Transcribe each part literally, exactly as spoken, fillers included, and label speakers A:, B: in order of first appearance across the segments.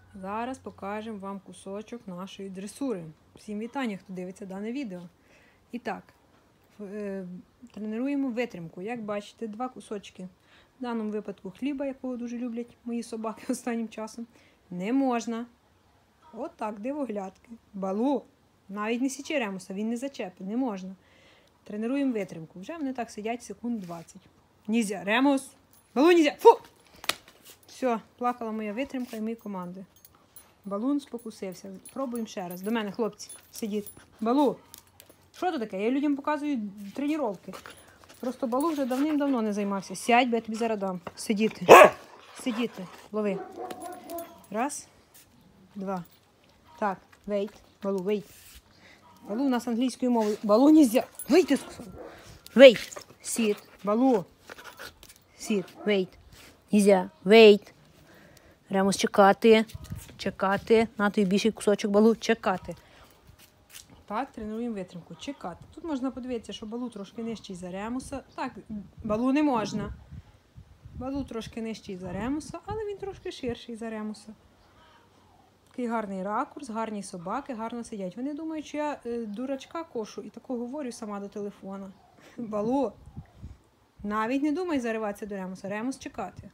A: Зараз покажемо вам кусочок нашої дресури. Всім вітання, хто дивиться дане відео. І так, тренуємо витримку. Як бачите, два кусочки. В даному випадку хліба, якого дуже люблять мої собаки останнім часом, не можна. Отак, дивоглядки. Балу. Навіть не січи ремуса, він не зачепить, не можна. Тренуємо витримку. Вже вони так сидять секунд двадцять. Нельзя. Ремус. Балу нельзя. Фу! Все, плакала моя витримка і мої команди. Балун спокусився. Пробуємо ще раз. До мене, хлопці, сидіть. Балу. Що це таке? Я людям показую тренування. Просто Балу вже давним-давно не займався. Сядь, бо я тобі зараз дам. Сидіти. Сидіти. Лови. Раз. Два. Так, wait. Балу, wait. Балу у нас англійською мовою. Балу нельзя. Вийти, сказав. Wait. Sit. Балу. Sit. Wait. Нельзя. Wait. Ремус чекати. Чекати. На той більший кусочок Балу. Чекати. Так, тренуємо витримку. Чекати. Тут можна подивитися, що Балу трошки нижчий за ремуса. Так, Балу не можна. Балу трошки нижчий за ремуса, але він трошки ширший за ремуса. Такий гарний ракурс, гарні собаки, гарно сидять. Вони думають, що я е, дурачка кошу і тако говорю сама до телефона. Балу, навіть не думай зариватися до ремуса. Ремус чекати.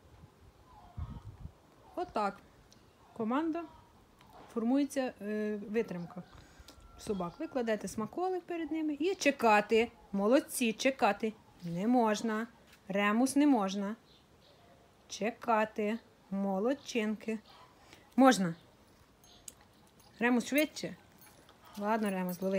A: Отак. Команда. Формується е, витримка собак. Ви кладете смаколик перед ними і чекати. Молодці, чекати. Не можна. Ремус не можна. Чекати. Молодчинки. Можна. Ремус швидше. Ладно, Ремус, лови.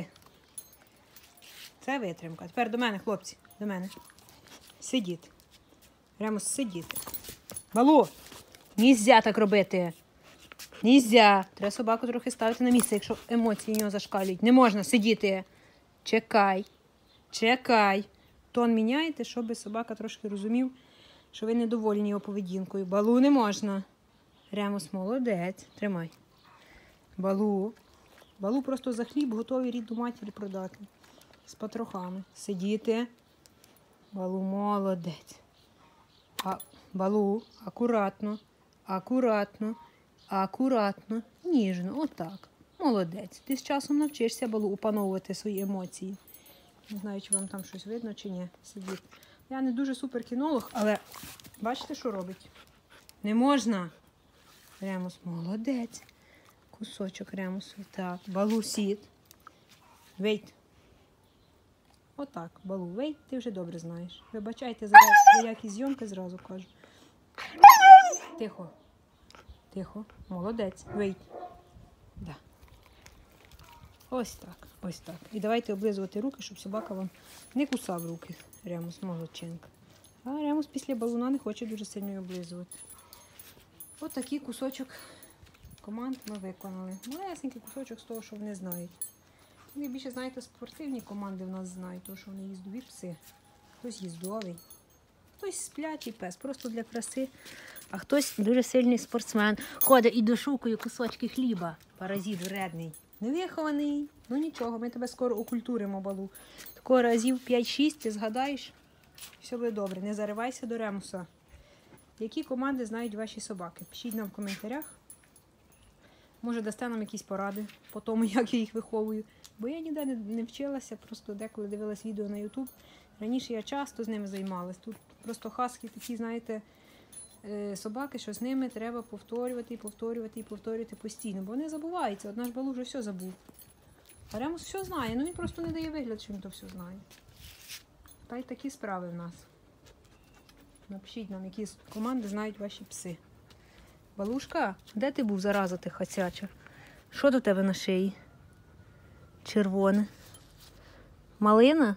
A: Це витримка. Тепер до мене, хлопці. До мене. Сидіть. Ремус, сидіти. Балу, нельзя так робити. Нельзя. Треба собаку трохи ставити на місце, якщо емоції в нього зашкалюють. Не можна сидіти. Чекай. Чекай. Тон міняєте, щоб собака трошки розумів, що ви недоволені його поведінкою. Балу не можна. Ремус, молодець. Тримай. Балу. Балу просто за хліб готовий рідну матір продати. З потрохами. Сидіти. Балу, молодець. А, Балу, акуратно, акуратно, акуратно, ніжно. Отак. Молодець. Ти з часом навчишся, Балу, опановувати свої емоції. Не знаю, чи вам там щось видно, чи ні. Сидіть. Я не дуже суперкінолог, але бачите, що робить? Не можна. Ремус, молодець. Кусочок ремусу. Так, Балу, сід. Вейт. Отак, Балу, вейт, ти вже добре знаєш. Вибачайте за, за якісь зйомки, зразу кажу. Тихо. Тихо. Молодець. Вейт. Да. Ось так, ось так. І давайте облизувати руки, щоб собака вам не кусав руки. Ремус, молодчинка. А Ремус після балуна не хоче дуже сильно облизувати. Ось такий кусочок команд ми виконали. Малесенький кусочок з того, що вони знають. Ви більше знаєте, спортивні команди в нас знають, тому що вони їздові пси. Хтось їздовий, хтось сплячий пес, просто для краси. А хтось дуже сильний спортсмен. Ходить і дошукує кусочки хліба. Паразит вредний. Невихований. Ну нічого, ми тебе скоро окультуримо, Балу. Такого разів п'ять-шість ти згадаєш, все буде добре. Не заривайся до ремуса. Які команди знають ваші собаки? Пишіть нам в коментарях. Може, дасте нам якісь поради по тому, як я їх виховую. Бо я ніде не, не вчилася, просто деколи дивилась відео на ютуб. Раніше я часто з ними займалась. Тут просто хаски такі, знаєте, собаки, що з ними треба повторювати, і повторювати, і повторювати постійно. Бо вони забуваються. От наш Балу вже все забув. А Ремус все знає, ну він просто не дає вигляд, що він то все знає. Та й такі справи в нас. Напишіть нам, які команди знають ваші пси. Балушка, де ти був, зараза ти хацяча? Що до тебе на шиї? Червоне. Малина?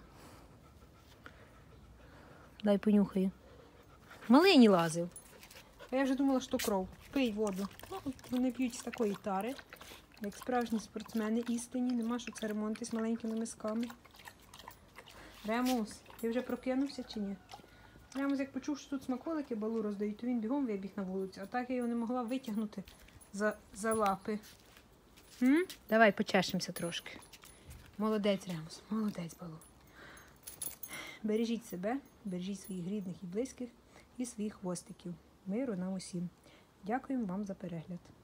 A: Дай понюхаю. Малині лазив. А я вже думала, що кров. Пий воду. Ну, вони п'ють з такої тари. Як справжні спортсмени істинні. Нема що церемонити з маленькими мисками. Ремус, ти вже прокинувся чи ні? Ремус, як почув, що тут смаколики Балу роздають, то він бігом вибіг на вулицю. А так я його не могла витягнути за, за лапи. М? Давай почешемося трошки. Молодець, Ремус, молодець, Балу. Бережіть себе, бережіть своїх рідних і близьких і своїх хвостиків. Миру нам усім. Дякуємо вам за перегляд.